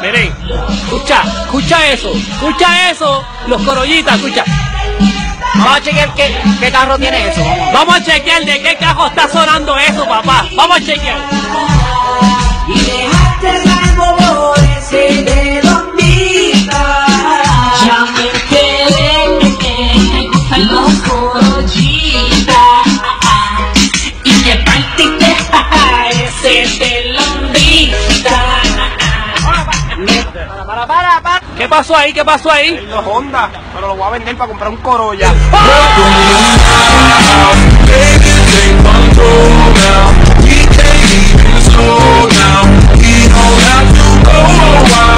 Miren, escucha eso, los corollitas, escucha. Vamos a chequear qué carro tiene eso. Vamos a chequear de qué cajo está sonando eso, papá. Vamos a chequear. Y dejaste el árbol ese de dormita. Ya me quedé, me gustan los corollitas. Y me partiste ese de lombrita. Para. ¿Qué pasó ahí? ¿Qué pasó ahí? Los Honda, pero lo voy a vender para comprar un Corolla. He can't even slow down. He don't have to go a while.